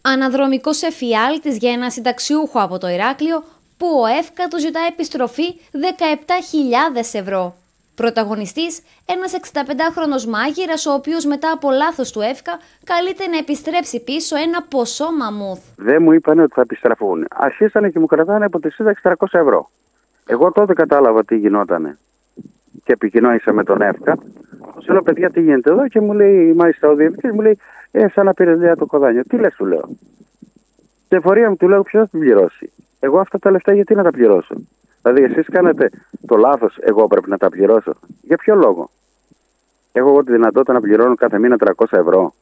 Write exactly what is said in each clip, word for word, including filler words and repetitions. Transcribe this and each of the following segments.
Αναδρομικός εφιάλτης για ένα συνταξιούχο από το Ηράκλειο που ο ΕΦΚΑ του ζητά επιστροφή δεκαεπτά χιλιάδες ευρώ. Πρωταγωνιστής, ένας εξηνταπεντάχρονος μάγειρας, ο οποίος μετά από λάθος του ΕΦΚΑ καλείται να επιστρέψει πίσω ένα ποσό μαμούθ. Δεν μου είπαν ότι θα επιστραφούν. Αρχίσανε και μου κρατάνε από τη σύνταξη τριακόσια ευρώ. Εγώ τότε κατάλαβα τι γινότανε και επικοινώνησα με τον ΕΦΚΑ. Σου λέω, παιδιά, τι γίνεται εδώ, και μου λέει, μάλιστα ο διευθυντής μου λέει, Ε, σαν να πήρε νέα το κοδάνιο. Τι λες, του λέω. Στην εφορία μου του λέω, ποιος θα την πληρώσει. Εγώ αυτά τα λεφτά γιατί να τα πληρώσω. Δηλαδή, εσείς κάνετε το λάθος, εγώ πρέπει να τα πληρώσω. Για ποιο λόγο. Έχω εγώ τη δυνατότητα να πληρώνω κάθε μήνα τριακόσια ευρώ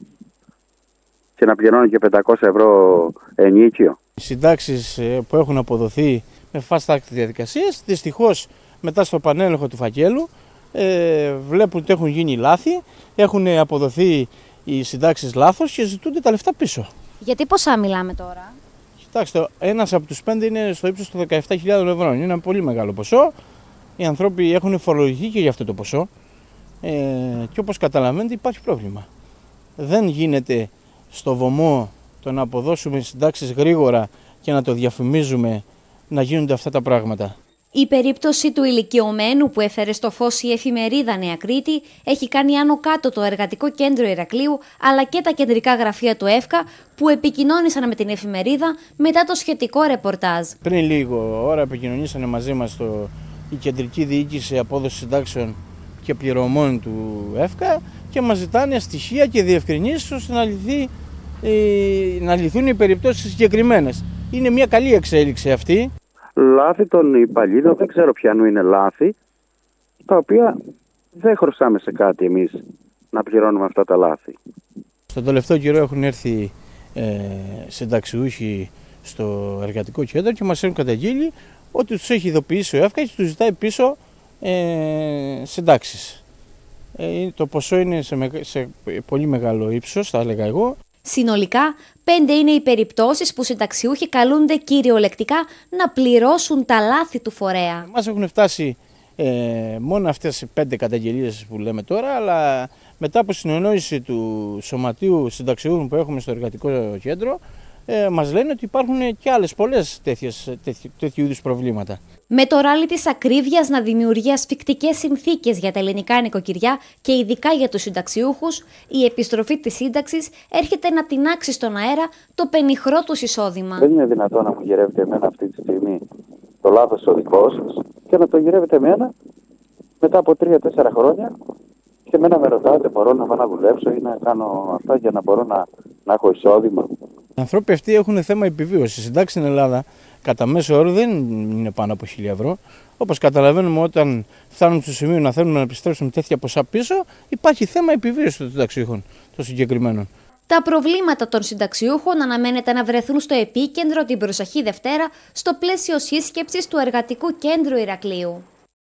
και να πληρώνω και πεντακόσια ευρώ ενίκιο. Οι συντάξεις που έχουν αποδοθεί με fast track διαδικασίες, δυστυχώς μετά στο πανέλεγχο του φακέλου, ε, βλέπουν ότι έχουν γίνει λάθη, έχουν αποδοθεί οι συντάξεις λάθος και ζητούνται τα λεφτά πίσω. Γιατί ποσά μιλάμε τώρα? Κοιτάξτε, ένας από τους πέντε είναι στο ύψος των δεκαεπτά χιλιάδες ευρώ. Είναι ένα πολύ μεγάλο ποσό. Οι άνθρωποι έχουν φορολογηθεί και για αυτό το ποσό. Ε, και όπως καταλαβαίνετε, υπάρχει πρόβλημα. Δεν γίνεται στο βωμό το να αποδώσουμε συντάξεις γρήγορα και να το διαφημίζουμε να γίνονται αυτά τα πράγματα. Η περίπτωση του ηλικιωμένου που έφερε στο φως η εφημερίδα Νέα Κρήτη έχει κάνει άνω κάτω το Εργατικό Κέντρο Ηρακλείου αλλά και τα κεντρικά γραφεία του ΕΦΚΑ που επικοινώνησαν με την εφημερίδα μετά το σχετικό ρεπορτάζ. Πριν λίγο ώρα επικοινωνήσανε μαζί μας το, η Κεντρική Διοίκηση Απόδοση Συντάξεων και Πληρωμών του ΕΦΚΑ και μας ζητάνε στοιχεία και διευκρινήσεις ώστε να, λυθεί, ε, να λυθούν οι περιπτώσεις συγκεκριμένες. Είναι μια καλή εξέλιξη αυτή. Λάθη των υπαλλήλων, δεν ξέρω ποιανού είναι λάθη, τα οποία δεν χρωστάμε σε κάτι εμείς να πληρώνουμε αυτά τα λάθη. Στον τελευταίο καιρό έχουν έρθει ε, συνταξιούχοι στο εργατικό κέντρο και μας έχουν καταγγείλει ότι τους έχει ειδοποιήσει ο ΕΦΚΑ και τους ζητάει πίσω ε, συντάξεις. Ε, το ποσό είναι σε, σε πολύ μεγάλο ύψος, θα έλεγα εγώ. Συνολικά, πέντε είναι οι περιπτώσεις που συνταξιούχοι καλούνται κυριολεκτικά να πληρώσουν τα λάθη του φορέα. Μας έχουν φτάσει ε, μόνο αυτές οι πέντε καταγγελίες που λέμε τώρα, αλλά μετά από συνεννόηση του Σωματείου Συνταξιούχων που έχουμε στο Εργατικό Κέντρο, ε, μας λένε ότι υπάρχουν και άλλες πολλές τέτοιες, τέτοιου, τέτοιου είδους προβλήματα. Με το ράλι της ακρίβειας να δημιουργεί ασφικτικές συνθήκες για τα ελληνικά νοικοκυριά και ειδικά για τους συνταξιούχους, η επιστροφή της σύνταξης έρχεται να τεινάξει στον αέρα το πενιχρό τους εισόδημα. Δεν είναι δυνατόν να μου γυρεύετε εμένα αυτή τη στιγμή το λάθος ο δικός σας και να το γυρεύετε εμένα μετά από τρία τέσσερα χρόνια και εμένα με ρωτάτε, μπορώ να πάω να δουλέψω ή να κάνω αυτά για να μπορώ να, να έχω εισόδημα. Οι άνθρωποι αυτοί έχουν θέμα επιβίωσης. Η συντάξη στην Ελλάδα κατά μέσο όρο δεν είναι πάνω από χίλια ευρώ. Όπως καταλαβαίνουμε, όταν φτάνουν στο σημείο να θέλουν να επιστρέψουν τέτοια ποσά πίσω, υπάρχει θέμα επιβίωσης των συνταξιούχων των συγκεκριμένων. Τα προβλήματα των συνταξιούχων αναμένεται να βρεθούν στο επίκεντρο την προσεχή Δευτέρα στο πλαίσιο σύσκεψης του Εργατικού Κέντρου Ηρακλείου.